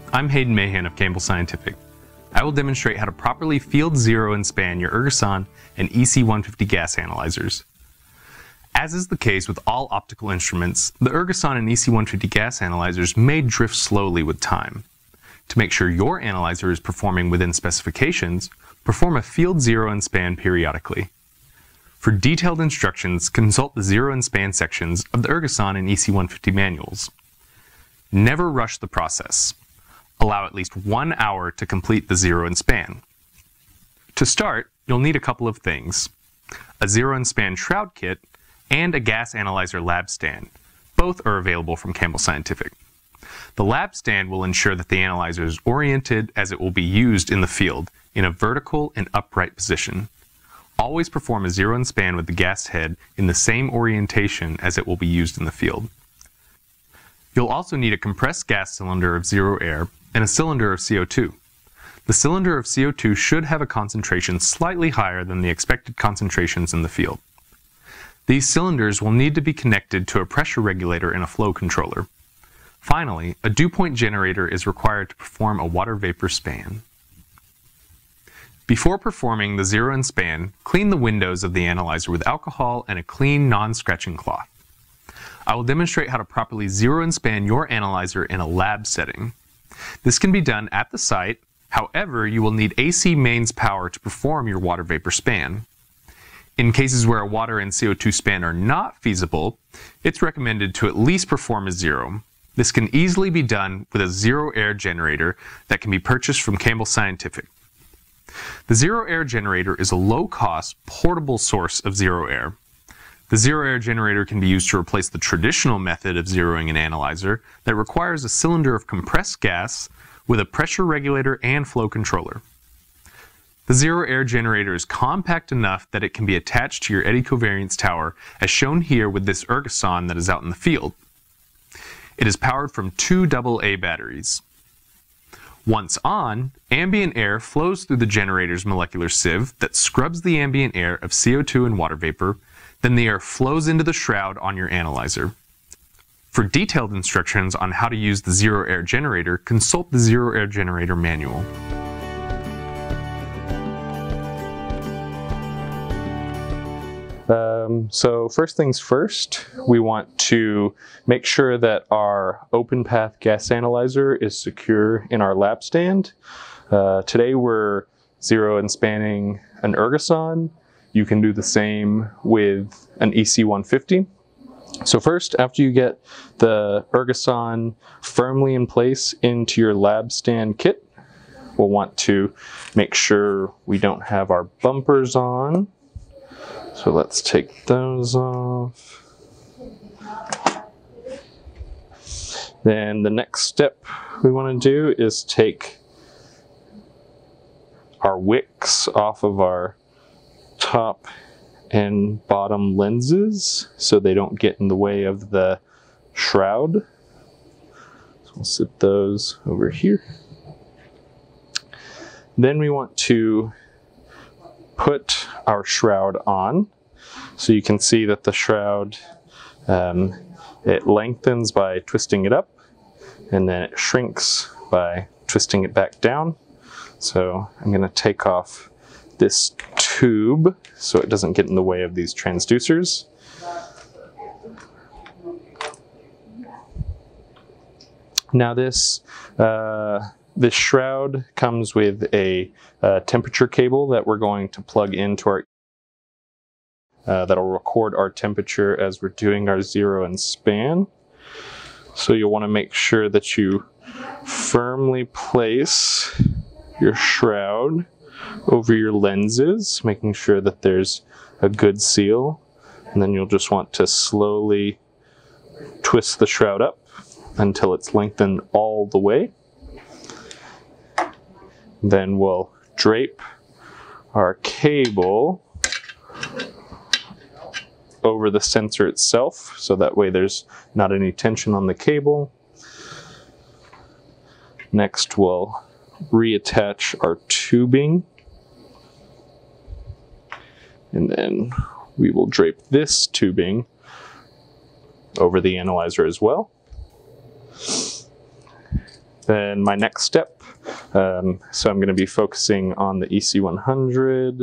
I'm Hayden Mahan of Campbell Scientific. I will demonstrate how to properly field zero and span your ERGASON and EC150 gas analyzers. As is the case with all optical instruments, the ERGASON and EC150 gas analyzers may drift slowly with time. To make sure your analyzer is performing within specifications, perform a field zero and span periodically. For detailed instructions, consult the zero and span sections of the ERGASON and EC150 manuals. Never rush the process. Allow at least 1 hour to complete the zero and span. To start, you'll need a couple of things: a zero and span shroud kit and a gas analyzer lab stand. Both are available from Campbell Scientific. The lab stand will ensure that the analyzer is oriented as it will be used in the field in a vertical and upright position. Always perform a zero and span with the gas head in the same orientation as it will be used in the field. You'll also need a compressed gas cylinder of zero air and a cylinder of CO2. The cylinder of CO2 should have a concentration slightly higher than the expected concentrations in the field. These cylinders will need to be connected to a pressure regulator and a flow controller. Finally, a dew point generator is required to perform a water vapor span. Before performing the zero and span, clean the windows of the analyzer with alcohol and a clean, non-scratching cloth. I will demonstrate how to properly zero and span your analyzer in a lab setting. This can be done at the site, however, you will need AC mains power to perform your water vapor span. In cases where a water and CO2 span are not feasible, it's recommended to at least perform a zero. This can easily be done with a zero air generator that can be purchased from Campbell Scientific. The zero air generator is a low-cost, portable source of zero air. The zero air generator can be used to replace the traditional method of zeroing an analyzer that requires a cylinder of compressed gas with a pressure regulator and flow controller. The zero air generator is compact enough that it can be attached to your eddy-covariance tower, as shown here with this ERGASON that is out in the field. It is powered from 2 AA batteries. Once on, ambient air flows through the generator's molecular sieve that scrubs the ambient air of CO2 and water vapor, then the air flows into the shroud on your analyzer. For detailed instructions on how to use the zero air generator, consult the zero air generator manual. So first things first, we want to make sure that our open path gas analyzer is secure in our lab stand. Today we're zero and spanning an ERGASON. You can do the same with an EC150. So first, after you get the ERGASON firmly in place into your lab stand kit, we'll want to make sure we don't have our bumpers on. So let's take those off. Then the next step we want to do is take our wicks off of our top and bottom lenses so they don't get in the way of the shroud. So we'll sit those over here. Then we want to put our shroud on. So you can see that the shroud, it lengthens by twisting it up, and then it shrinks by twisting it back down. So I'm going to take off this tube so it doesn't get in the way of these transducers. Now this shroud comes with a temperature cable that we're going to plug into our that'll record our temperature as we're doing our zero and span. So you'll want to make sure that you firmly place your shroud over your lenses, making sure that there's a good seal, and then you'll just want to slowly twist the shroud up until it's lengthened all the way. Then we'll drape our cable over the sensor itself, so that way there's not any tension on the cable. Next we'll reattach our tubing, and then we will drape this tubing over the analyzer as well. Then my next step, so I'm going to be focusing on the EC100.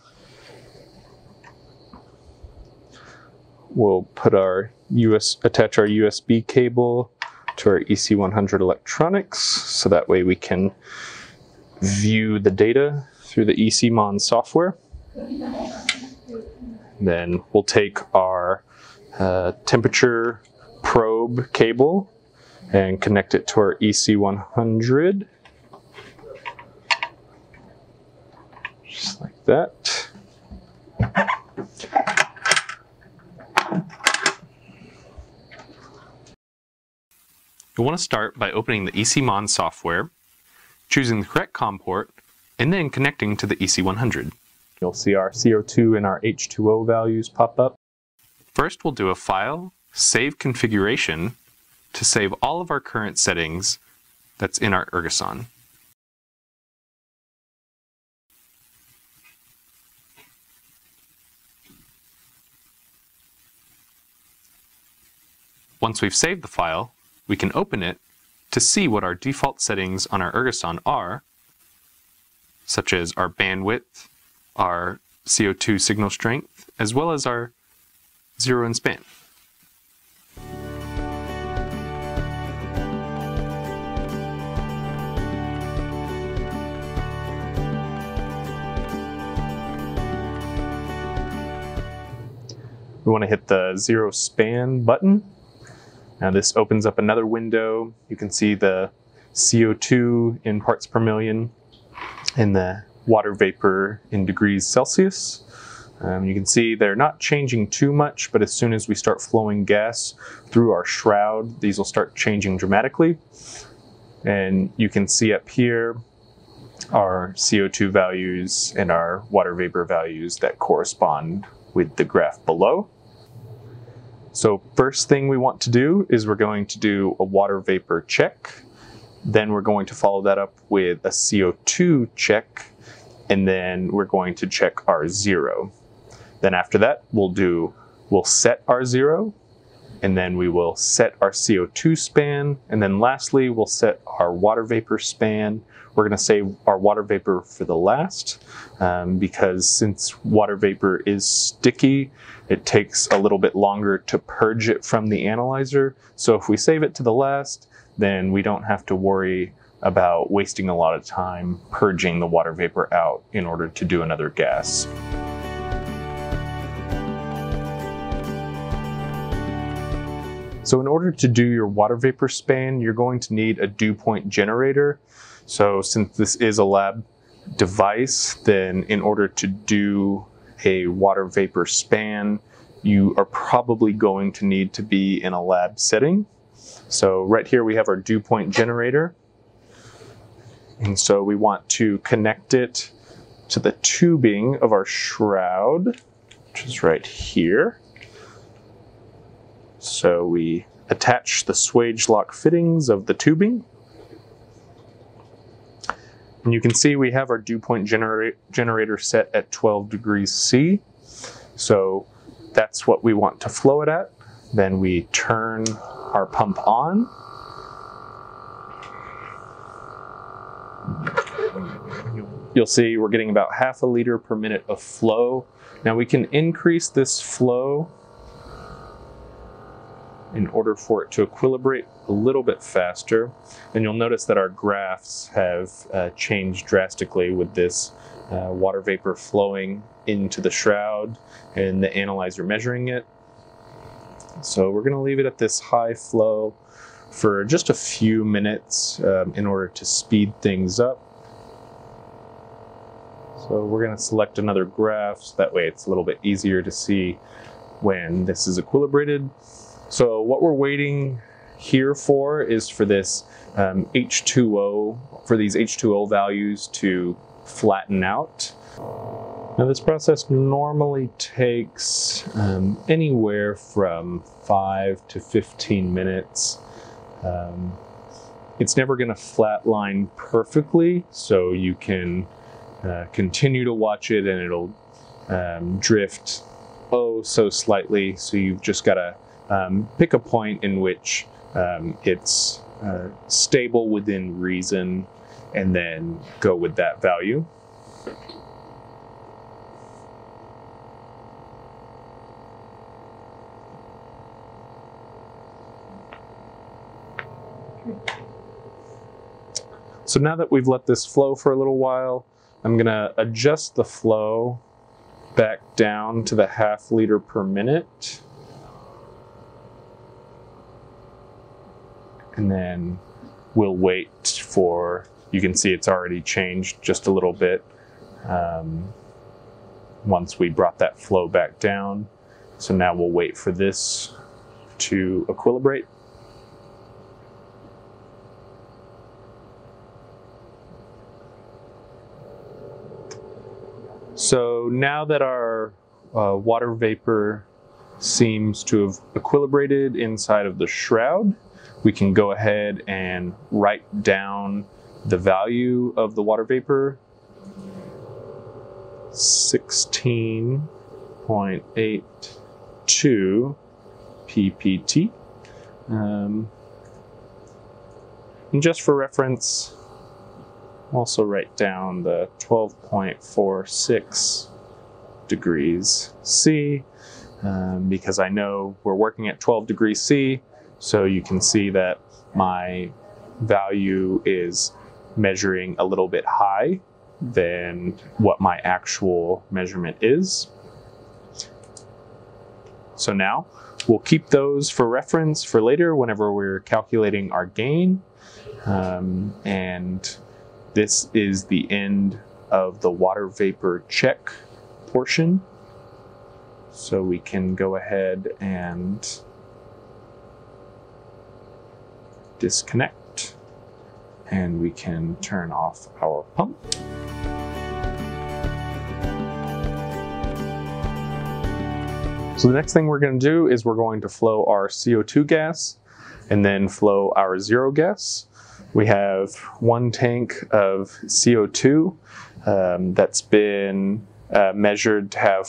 We'll put attach our USB cable to our EC100 electronics, so that way we can view the data through the ECMON software. Then we'll take our temperature probe cable and connect it to our EC100, just like that. You'll want to start by opening the ECMON software, choosing the correct COM port, and then connecting to the EC100. You'll see our CO2 and our H2O values pop up. First, we'll do a File, Save Configuration to save all of our current settings that's in our ERGASON. Once we've saved the file, we can open it to see what our default settings on our ERGASON are, such as our bandwidth, our CO2 signal strength, as well as our zero and span. We want to hit the zero span button. Now this opens up another window. You can see the CO2 in parts per million and the water vapor in degrees Celsius. You can see they're not changing too much, but as soon as we start flowing gas through our shroud, these will start changing dramatically. And you can see up here our CO2 values and our water vapor values that correspond with the graph below. So first thing we want to do is we're going to do a water vapor check. Then we're going to follow that up with a CO2 check, and then we're going to check our zero. Then after that, we'll set our zero, and then we will set our CO2 span, and then lastly, we'll set our water vapor span. We're going to save our water vapor for the last, because since water vapor is sticky, it takes a little bit longer to purge it from the analyzer. So if we save it to the last, then we don't have to worry about wasting a lot of time purging the water vapor out in order to do another gas. So in order to do your water vapor span, you're going to need a dew point generator. So since this is a lab device, then in order to do a water vapor span, you are probably going to need to be in a lab setting. So right here we have our dew point generator. And so we want to connect it to the tubing of our shroud, which is right here. So we attach the swage lock fittings of the tubing. And you can see we have our dew point generator set at 12 degrees C. So that's what we want to flow it at. Then we turn our pump on. You'll see we're getting about ½ liter per minute of flow. Now we can increase this flow in order for it to equilibrate a little bit faster. And you'll notice that our graphs have changed drastically with this water vapor flowing into the shroud and the analyzer measuring it. So we're going to leave it at this high flow for just a few minutes in order to speed things up. So we're going to select another graph, so that way it's a little bit easier to see when this is equilibrated. So what we're waiting here for is for this H2O, for these H2O values to flatten out. Now this process normally takes anywhere from 5 to 15 minutes. It's never going to flatline perfectly, so you can continue to watch it and it'll drift so slightly. So you've just got to pick a point in which it's stable within reason, and then go with that value. So now that we've let this flow for a little while, I'm going to adjust the flow back down to the ½ liter per minute. And then we'll wait for, you can see it's already changed just a little bit once we brought that flow back down. So now we'll wait for this to equilibrate. So now that our water vapor seems to have equilibrated inside of the shroud, we can go ahead and write down the value of the water vapor, 16.82 ppt. And just for reference, also write down the 12.46 degrees C, because I know we're working at 12 degrees C, so you can see that my value is measuring a little bit high than what my actual measurement is. So now we'll keep those for reference for later whenever we're calculating our gain, and this is the end of the water vapor check portion. So we can go ahead and disconnect, and we can turn off our pump. So the next thing we're going to do is we're going to flow our CO2 gas and then flow our zero gas. We have one tank of CO2 that's been measured to have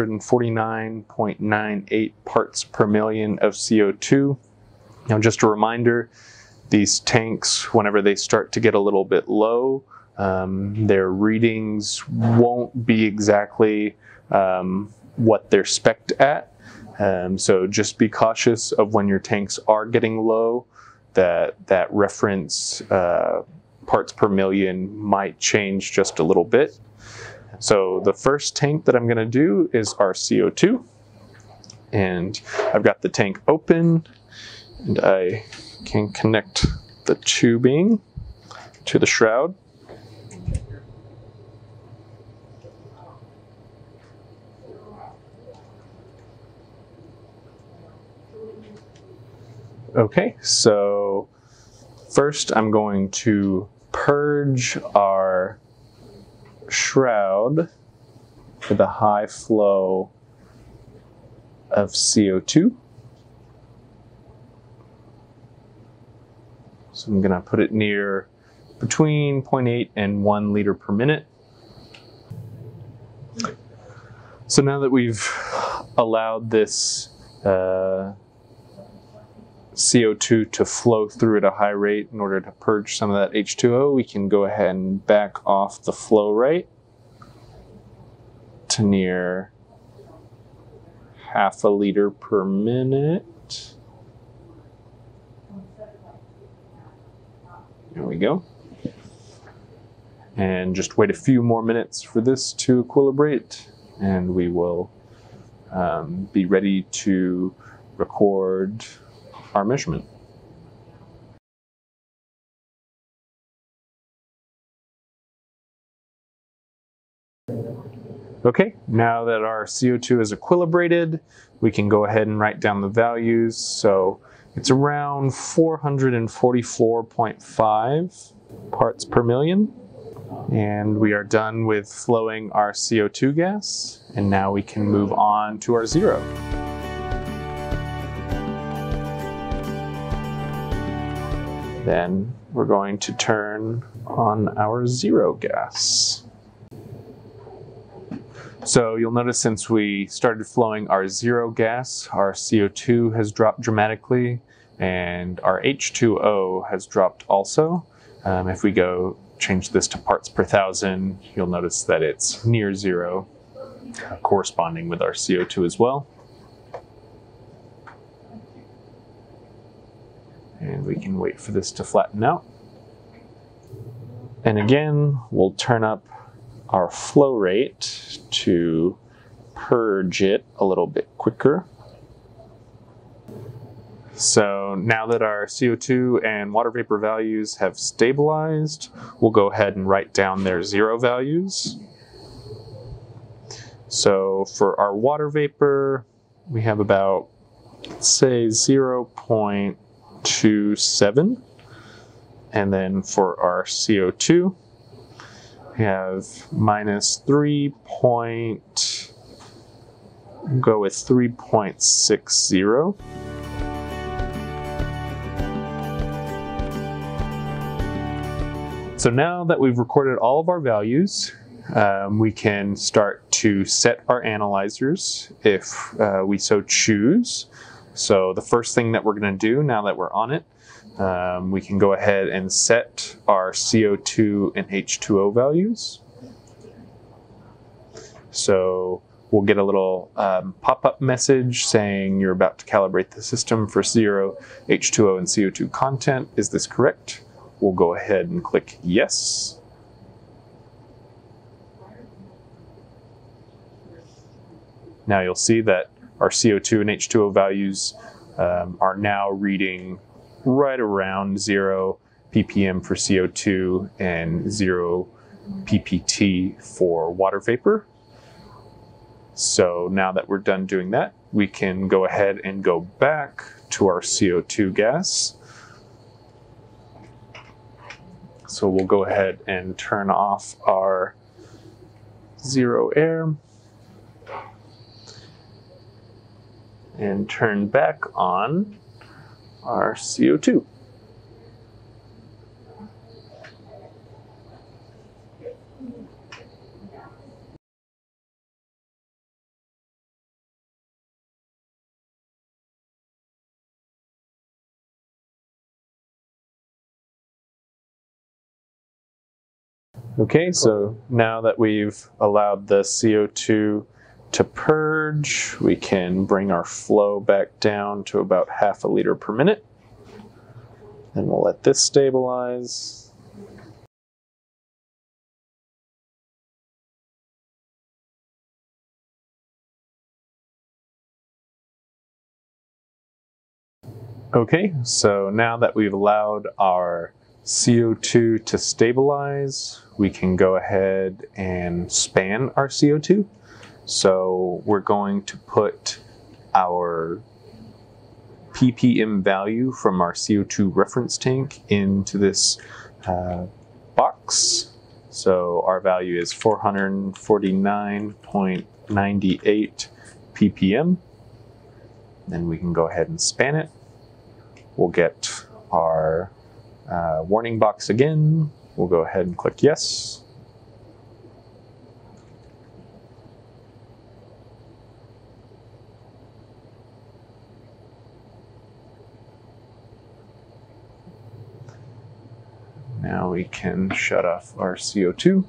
449.98 parts per million of CO2. Now, just a reminder, these tanks, whenever they start to get a little bit low, their readings won't be exactly what they're spec'd at. So just be cautious of when your tanks are getting low, that reference parts per million might change just a little bit. So the first tank that I'm going to do is our CO2, and I've got the tank open, and I can connect the tubing to the shroud. Okay, so first I'm going to purge our shroud with a high flow of CO2. So I'm going to put it near between 0.8 and 1 liter per minute. So now that we've allowed this CO2 to flow through at a high rate in order to purge some of that H2O, we can go ahead and back off the flow rate to near ½ liter per minute. There we go. And just wait a few more minutes for this to equilibrate, and we will be ready to record our measurement. Okay, now that our CO2 is equilibrated, we can go ahead and write down the values. So it's around 444.5 parts per million. And we are done with flowing our CO2 gas. And now we can move on to our zero. Then we're going to turn on our zero gas. So you'll notice since we started flowing our zero gas, our CO2 has dropped dramatically, and our H2O has dropped also. If we go change this to parts per thousand, you'll notice that it's near zero, corresponding with our CO2 as well. And we can wait for this to flatten out. And again, we'll turn up our flow rate to purge it a little bit quicker. So now that our CO2 and water vapor values have stabilized, we'll go ahead and write down their zero values. So for our water vapor, we have about, let's say, 0.27. And then for our CO2, we have minus 3.60. So now that we've recorded all of our values, we can start to set our analyzers if we so choose. So the first thing that we're going to do now that we're on it, we can go ahead and set our CO2 and H2O values. So we'll get a little pop-up message saying you're about to calibrate the system for 0 H2O and CO2 content. Is this correct? We'll go ahead and click yes. Now you'll see that our CO2 and H2O values are now reading right around 0 ppm for CO2 and 0 ppt for water vapor. So now that we're done doing that, we can go ahead and go back to our CO2 gas. So we'll go ahead and turn off our zero air and turn back on our CO2. Okay, so now that we've allowed the CO2 to purge, we can bring our flow back down to about 0.5 liter per minute. And we'll let this stabilize. Okay, so now that we've allowed our CO2 to stabilize, we can go ahead and span our CO2. So we're going to put our ppm value from our CO2 reference tank into this box. So our value is 449.98 ppm. Then we can go ahead and span it. We'll get our warning box again. We'll go ahead and click yes. Now we can shut off our CO2.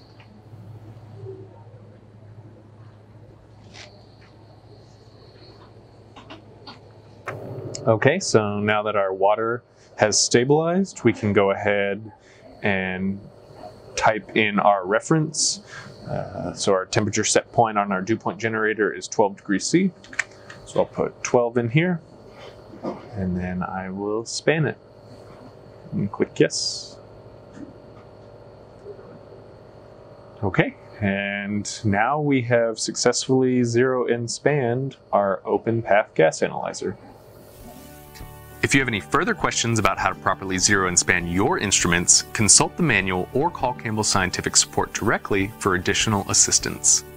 Okay, so now that our water has stabilized, we can go ahead and type in our reference. So our temperature set point on our dew point generator is 12 degrees C. So I'll put 12 in here, and then I will span it. And click yes. Okay, and now we have successfully zero and spanned our open path gas analyzer. If you have any further questions about how to properly zero and span your instruments, consult the manual or call Campbell Scientific support directly for additional assistance.